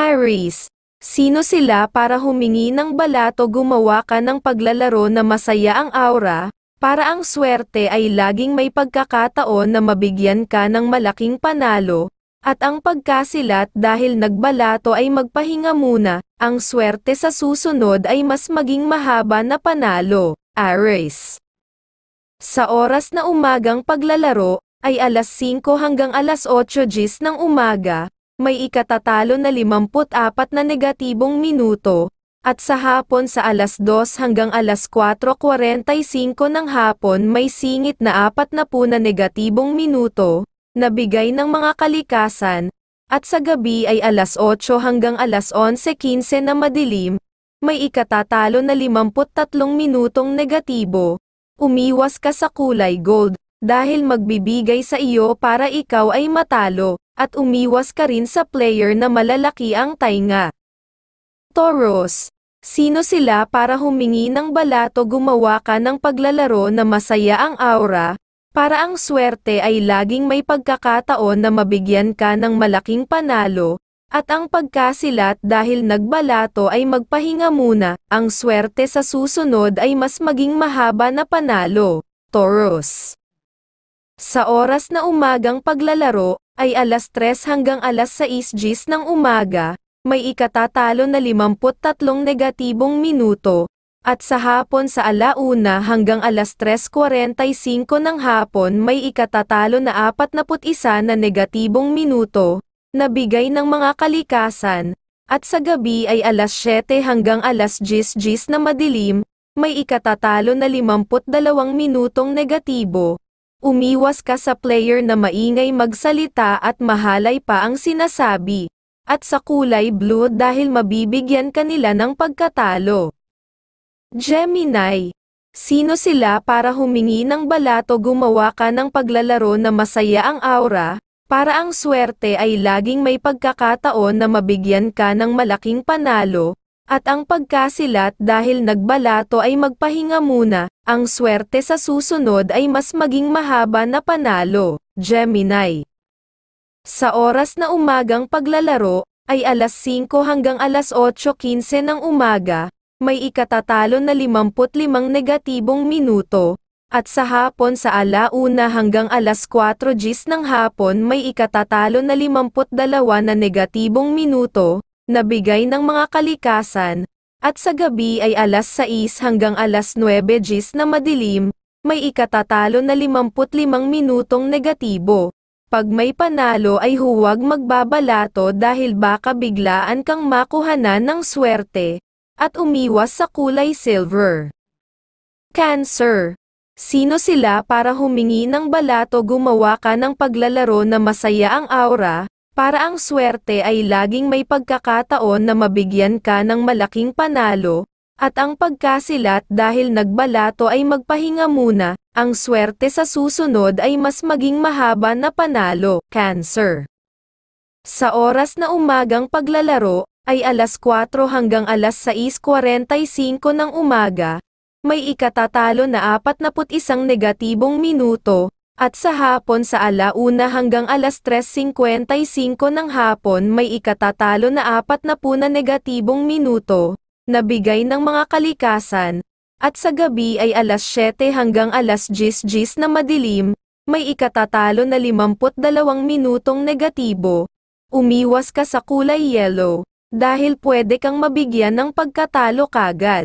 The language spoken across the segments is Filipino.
Aries, sino sila para humingi ng balato? Gumawa ka ng paglalaro na masaya ang aura, para ang swerte ay laging may pagkakataon na mabigyan ka ng malaking panalo, at ang pagkasilat dahil nagbalato ay magpahinga muna, ang swerte sa susunod ay mas maging mahaba na panalo. Aries, sa oras na umagang paglalaro, ay alas 5 hanggang alas 8 GMT ng umaga, may ikatatalo na 54 na negatibong minuto, at sa hapon sa alas 2 hanggang alas 4:45 ng hapon may singit na 40 na negatibong minuto, na bigay ng mga kalikasan, at sa gabi ay alas 8 hanggang alas 11:15 na madilim, may ikatatalo na 53 minutong negatibo. Umiwas ka sa kulay gold, dahil magbibigay sa iyo para ikaw ay matalo, at umiwas ka rin sa player na malalaki ang tainga. Taurus, sino sila para humingi ng balato? Gumawa ka ng paglalaro na masaya ang aura, para ang swerte ay laging may pagkakataon na mabigyan ka ng malaking panalo, at ang pagkasilat dahil nagbalato ay magpahinga muna, ang swerte sa susunod ay mas maging mahaba na panalo. Taurus, sa oras na umagang paglalaro, ay alas 3 hanggang alas 6 GMT ng umaga, may ikatatalo na 53 negatibong minuto, at sa hapon sa alauna hanggang alas 3:45 ng hapon may ikatatalo na 41 na negatibong minuto, na bigay ng mga kalikasan, at sa gabi ay alas 7 hanggang alas 10 GMT na madilim, may ikatatalo na 52 minutong negatibo. Umiwas ka sa player na maingay magsalita at mahalay pa ang sinasabi, at sa kulay blue dahil mabibigyan ka nila ng pagkatalo. Gemini, sino sila para humingi ng balato? Gumawa ka ng paglalaro na masaya ang aura, para ang swerte ay laging may pagkakataon na mabigyan ka ng malaking panalo, at ang pagkasilat dahil nagbalato ay magpahinga muna, ang swerte sa susunod ay mas maging mahaba na panalo. Gemini, sa oras na umagang paglalaro, ay alas 5 hanggang alas 8:15 ng umaga, may ikatatalo na 55 negatibong minuto, at sa hapon sa alauna hanggang alas 4 GMT ng hapon may ikatatalo na 52 na negatibong minuto, na bigay ng mga kalikasan, at sa gabi ay alas 6 hanggang alas 9 GMT na madilim, may ikatatalo na 55 minutong negatibo. Pag may panalo ay huwag magbabalato dahil baka biglaan kang makuhanan ng swerte, at umiwas sa kulay silver. Cancer, sino sila para humingi ng balato? Gumawa ka ng paglalaro na masaya ang aura, para ang swerte ay laging may pagkakataon na mabigyan ka ng malaking panalo, at ang pagkasilat dahil nagbalato ay magpahinga muna, ang swerte sa susunod ay mas maging mahaba na panalo. Cancer, sa oras na umagang paglalaro, ay alas 4 hanggang alas 6:45 ng umaga, may ikatatalo na 41 negatibong minuto, at sa hapon sa alauna hanggang alas 3:55 ng hapon may ikatatalo na 40 na negatibong minuto, na bigay ng mga kalikasan, at sa gabi ay alas 7 hanggang alas 10 GMT na madilim, may ikatatalo na 52 minutong negatibo. Umiwas ka sa kulay yellow, dahil pwede kang mabigyan ng pagkatalo kagad.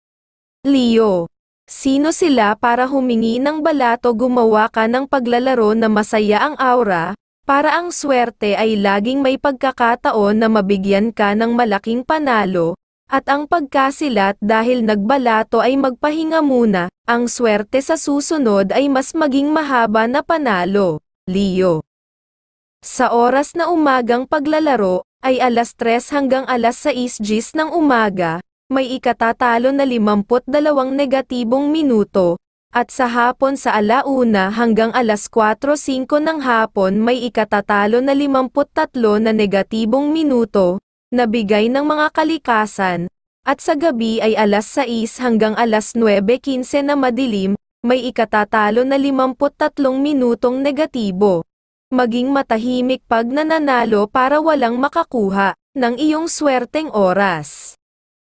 Leo, sino sila para humingi ng balato? Gumawa ka ng paglalaro na masaya ang aura, para ang swerte ay laging may pagkakataon na mabigyan ka ng malaking panalo, at ang pagkasilat dahil nagbalato ay magpahinga muna, ang swerte sa susunod ay mas maging mahaba na panalo. Leo, sa oras na umagang paglalaro, ay alas 3 hanggang alas 6 GMT ng umaga, may ikatatalo na 52 negatibong minuto, at sa hapon sa alauna hanggang alas 4:05 ng hapon may ikatatalo na 53 na negatibong minuto, na bigay ng mga kalikasan, at sa gabi ay alas 6 hanggang alas 9:15 na madilim, may ikatatalo na 53 minutong negatibo. Maging matahimik pag nananalo para walang makakuha. ng iyong swerteng oras.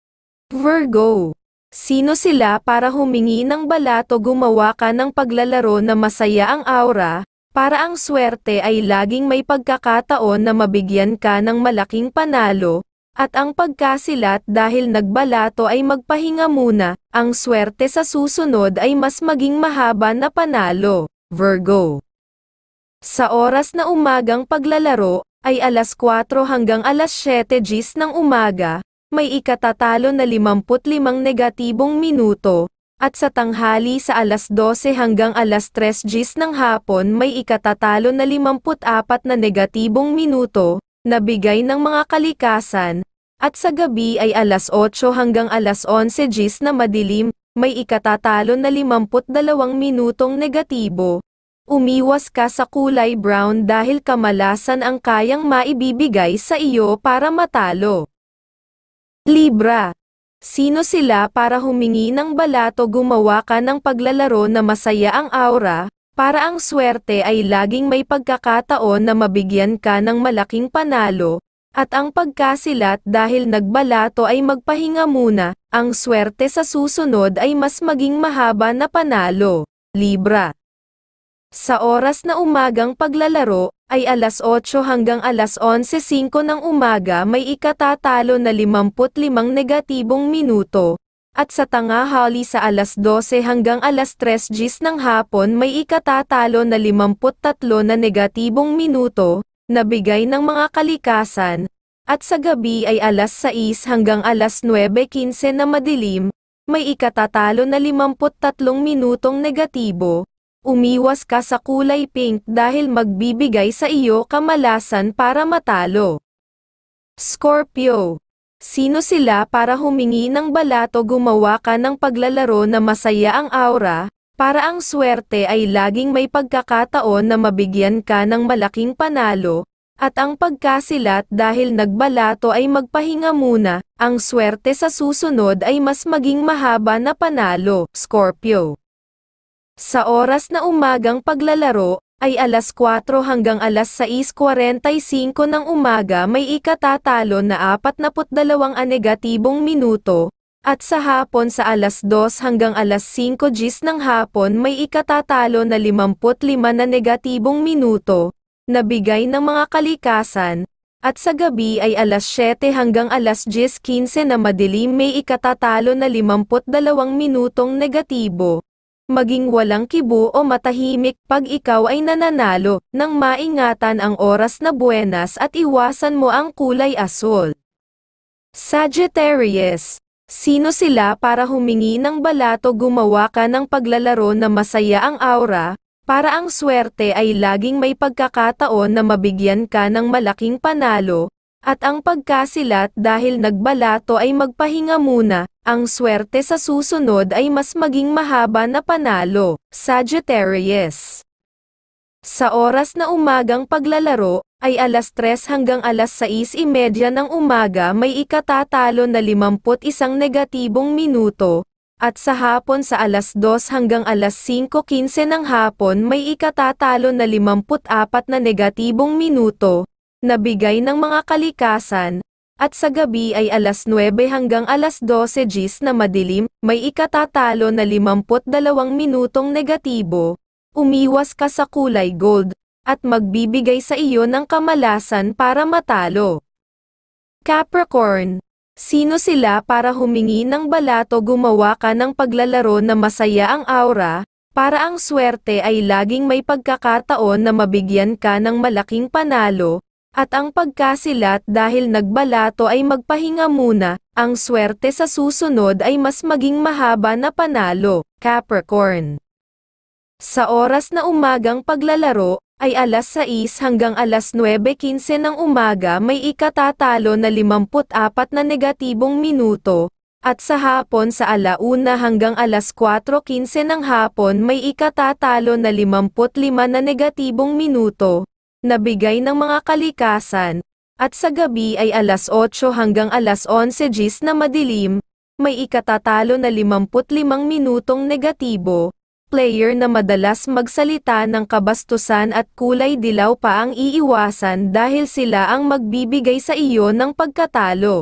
Virgo. Sino sila para humingi ng balat o gumawa ka ng paglalaro na masaya ang aura, para ang swerte ay laging may pagkakataon na mabigyan ka ng malaking panalo, at ang pagkasilat dahil nagbalato ay magpahinga muna, ang swerte sa susunod ay mas maging mahaba na panalo, Virgo. Sa oras na umagang paglalaro, ay alas 4 hanggang alas 7 GMT ng umaga, may ikatatalo na 55 negatibong minuto, at sa tanghali sa alas 12 hanggang alas 3 GMT ng hapon may ikatatalo na 54 na negatibong minuto, na bigay ng mga kalikasan, at sa gabi ay alas 8 hanggang alas 11 GMT na madilim, may ikatatalo na 52 minutong negatibo. Umiwas ka sa kulay brown dahil kamalasan ang kayang maibibigay sa iyo para matalo. Libra. Sino sila para humingi ng balat o gumawa ka ng paglalaro na masaya ang aura, para ang swerte ay laging may pagkakataon na mabigyan ka ng malaking panalo, at ang pagkasilat dahil nagbalato ay magpahinga muna, ang swerte sa susunod ay mas maging mahaba na panalo, Libra. Sa oras na umagang paglalaro, ay alas 8 hanggang alas 11:05 ng umaga may ikatatalo na 55 negatibong minuto, at sa tanghali sa alas 12 hanggang alas 3 GMT ng hapon may ikatatalo na 53 na negatibong minuto, na bigay ng mga kalikasan, at sa gabi ay alas 6 hanggang alas 9:15 na madilim, may ikatatalo na 53 minutong negatibo. Umiwas ka sa kulay pink dahil magbibigay sa iyo kamalasan para matalo. Scorpio. Sino sila para humingi ng balat o gumawa ka ng paglalaro na masaya ang aura, para ang swerte ay laging may pagkakataon na mabigyan ka ng malaking panalo, at ang pagkasilat dahil nagbalato ay magpahinga muna, ang swerte sa susunod ay mas maging mahaba na panalo, Scorpio. Sa oras na umagang paglalaro, ay alas 4 hanggang alas 6:45 ng umaga may ikatatalo na 42 negatibong minuto, at sa hapon sa alas 2 hanggang alas 5 GMT ng hapon may ikatatalo na 55 na negatibong minuto, na bigay ng mga kalikasan, at sa gabi ay alas 7 hanggang alas 10:15 na madilim may ikatatalo na 52 minutong negatibo. Maging walang kibo o matahimik pag ikaw ay nananalo, nang maingatan ang oras na buenas at iwasan mo ang kulay asul. Sagittarius. Sino sila para humingi ng balat o gumawa ka ng paglalaro na masaya ang aura, para ang swerte ay laging may pagkakataon na mabigyan ka ng malaking panalo, at ang pagkasilat dahil nagbalato ay magpahinga muna, ang swerte sa susunod ay mas maging mahaba na panalo, Sagittarius. Sa oras na umagang paglalaro, ay alas 3 hanggang alas 6:30 ng umaga may ikatatalo na 51 negatibong minuto, at sa hapon sa alas 2 hanggang alas 5:15 ng hapon may ikatatalo na 54 na negatibong minuto, na bigay ng mga kalikasan, at sa gabi ay alas 9 hanggang alas 12 GMT na madilim, may ikatatalo na 52 minutong negatibo. Umiwas ka sa kulay gold, at magbibigay sa iyo ng kamalasan para matalo. Capricorn. Sino sila para humingi ng balat o gumawa ka ng paglalaro na masaya ang aura, para ang swerte ay laging may pagkakataon na mabigyan ka ng malaking panalo, at ang pagkasilat dahil nagbalato ay magpahinga muna, ang swerte sa susunod ay mas maging mahaba na panalo, Capricorn. Sa oras na umagang paglalaro, ay alas 6 hanggang alas 9:15 ng umaga may ikatatalo na 54 na negatibong minuto, at sa hapon sa alauna hanggang alas 4:15 ng hapon may ikatatalo na 55 na negatibong minuto, na bigay ng mga kalikasan, at sa gabi ay alas 8 hanggang alas 11 GMT na madilim, may ikatatalo na 55 minutong negatibo. player na madalas magsalita ng kabastusan at kulay dilaw pa ang iiwasan dahil sila ang magbibigay sa iyo ng pagkatalo.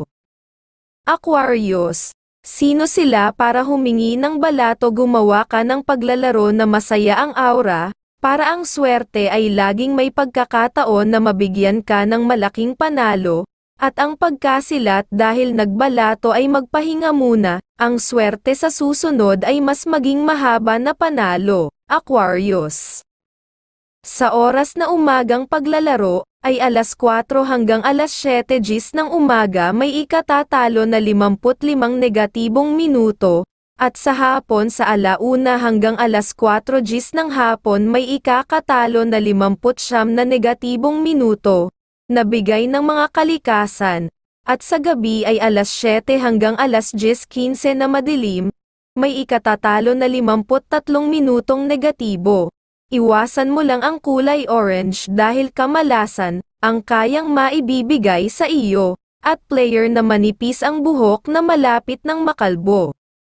Aquarius. Sino sila para humingi ng balat o gumawa ka ng paglalaro na masaya ang aura, para ang swerte ay laging may pagkakataon na mabigyan ka ng malaking panalo, at ang pagkasilat dahil nagbalato ay magpahinga muna, ang swerte sa susunod ay mas maging mahaba na panalo, Aquarius. Sa oras na umagang paglalaro, ay alas 4 hanggang alas 7 GMT ng umaga may ikatatalo na 55 negatibong minuto, at sa hapon sa alauna hanggang alas 4 GMT ng hapon may ikakatalo na 59 na negatibong minuto, na bigay ng mga kalikasan, at sa gabi ay alas 7 hanggang alas 10:15 na madilim, may ikatatalo na 53 minutong negatibo. Iwasan mo lang ang kulay orange dahil kamalasan, ang kayang maibibigay sa iyo, at player na manipis ang buhok na malapit ng makalbo.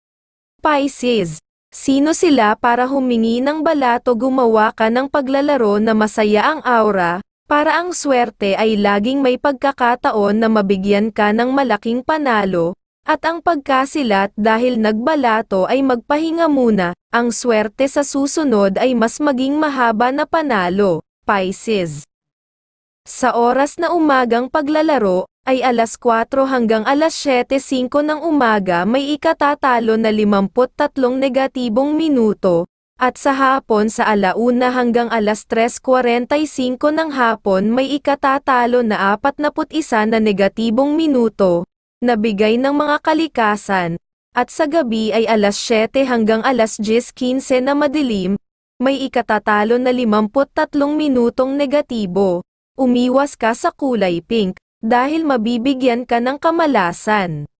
Pisces. Sino sila para humingi ng balat o gumawa ka ng paglalaro na masaya ang aura, para ang swerte ay laging may pagkakataon na mabigyan ka ng malaking panalo, at ang pagkasilat dahil nagbalato ay magpahinga muna, ang swerte sa susunod ay mas maging mahaba na panalo, Pisces. Sa oras na umagang paglalaro, ay alas 4 hanggang alas 7:05 ng umaga may ikatatalo na 53 negatibong minuto, at sa hapon sa alauna hanggang alas 3:45 ng hapon may ikatatalo na 41 na negatibong minuto, na bigay ng mga kalikasan, at sa gabi ay alas 7 hanggang alas 10:15 na madilim, may ikatatalo na 53 minutong negatibo. Umiwas ka sa kulay pink, dahil mabibigyan ka ng kamalasan.